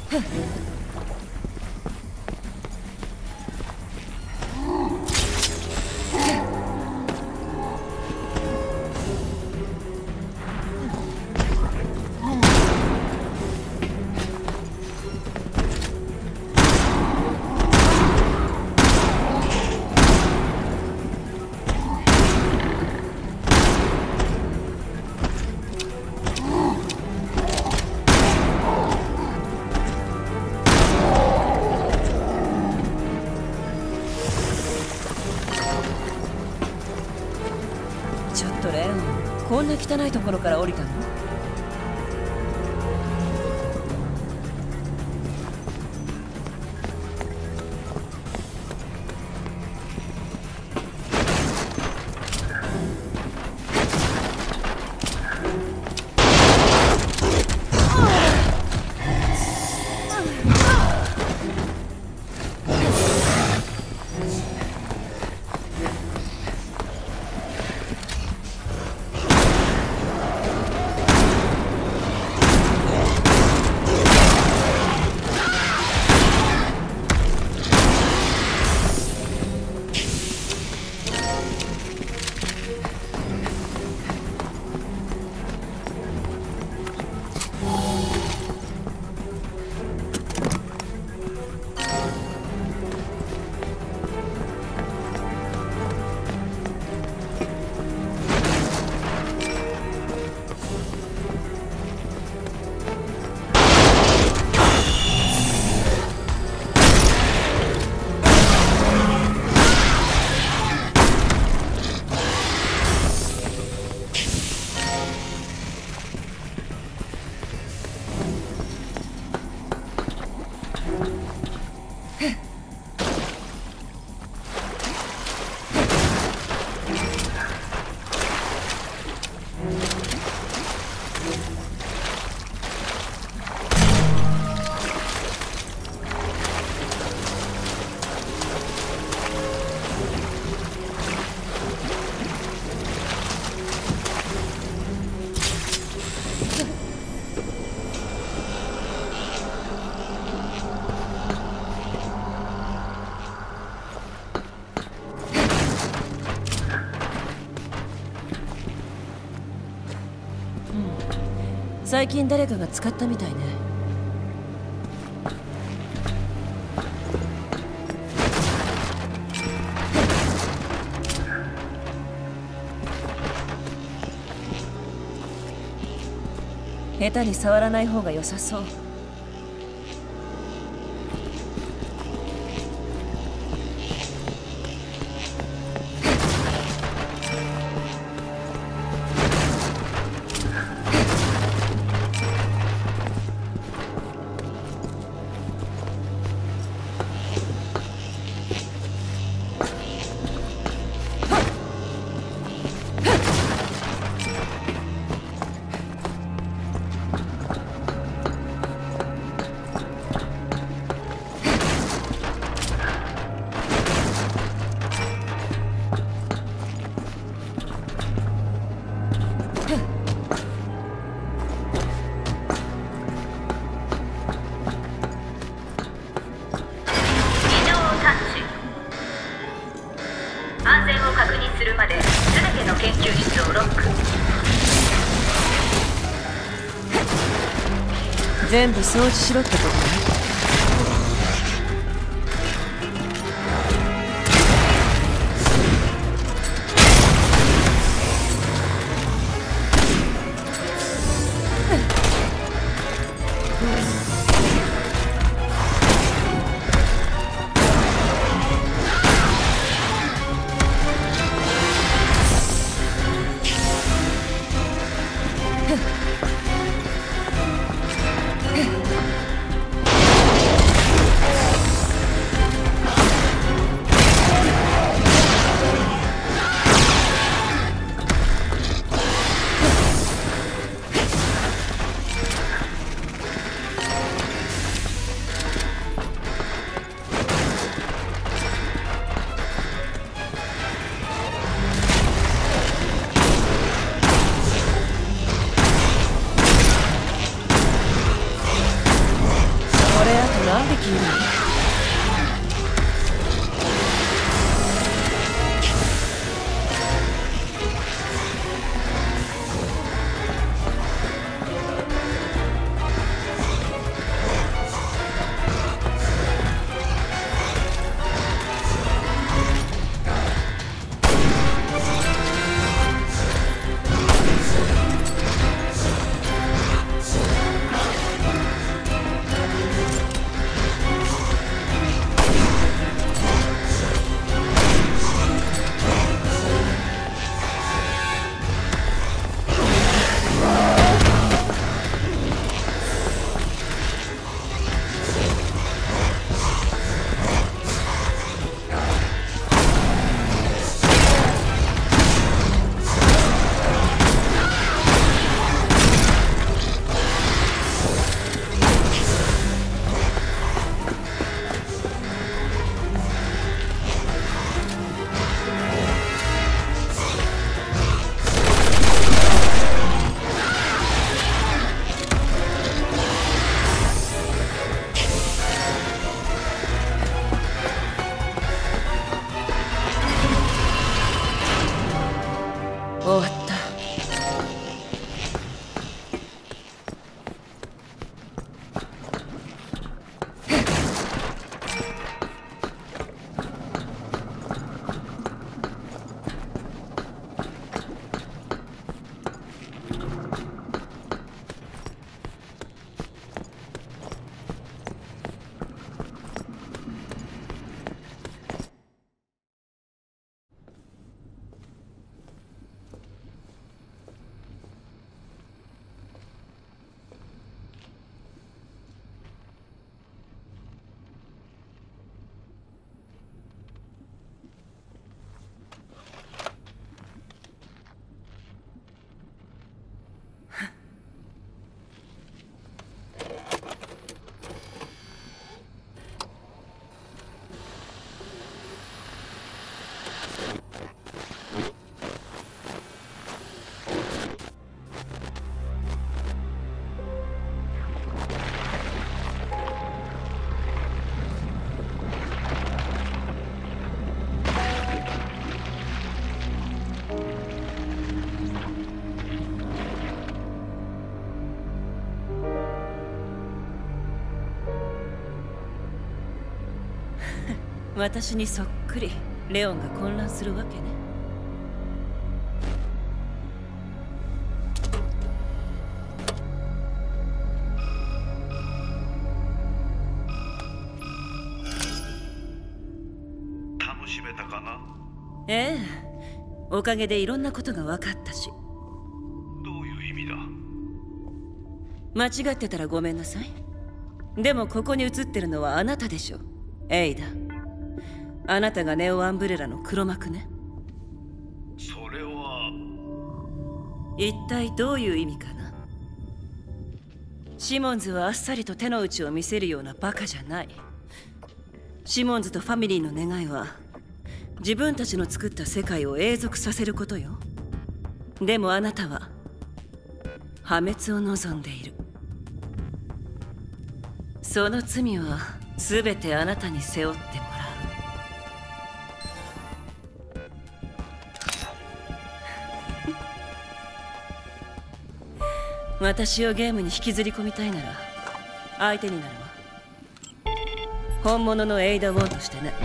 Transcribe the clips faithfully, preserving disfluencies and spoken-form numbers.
こんな汚いところから降りたの？最近誰かが使ったみたいね。下手に触らない方が良さそう。 安全を確認するまで全ての研究室をロック。 全部掃除しろってことね。 いる。終わった。私にそっくりレオンが混乱するわけね。 楽しめたかな？ ええ、おかげでいろんなことが分かったし。 どういう意味だ？ 間違ってたらごめんなさい。でもここに映ってるのはあなたでしょ、エイダ。あなたがネオアンブレラの黒幕ね。 それは一体どういう意味かな。シモンズはあっさりと手の内を見せるようなバカじゃない。シモンズとファミリーの願いは自分たちの作った世界を永続させることよ。でもあなたは破滅を望んでいる。その罪は全てあなたに背負ってもらう。私をゲームに引きずり込みたいなら相手になるわ。本物のエイダ・ウォンとしてね。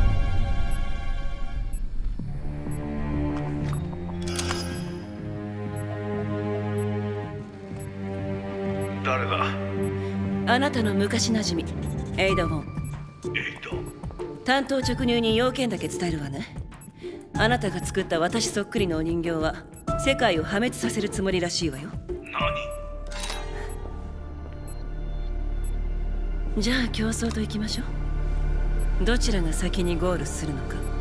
誰だ？ あなたの昔なじみエイダ・ウォン。 エイダ？ 担当直入に要件だけ伝えるわね。あなたが作った私そっくりのお人形は世界を破滅させるつもりらしいわよ。 何？ じゃあ競争といきましょう。どちらが先にゴールするのか。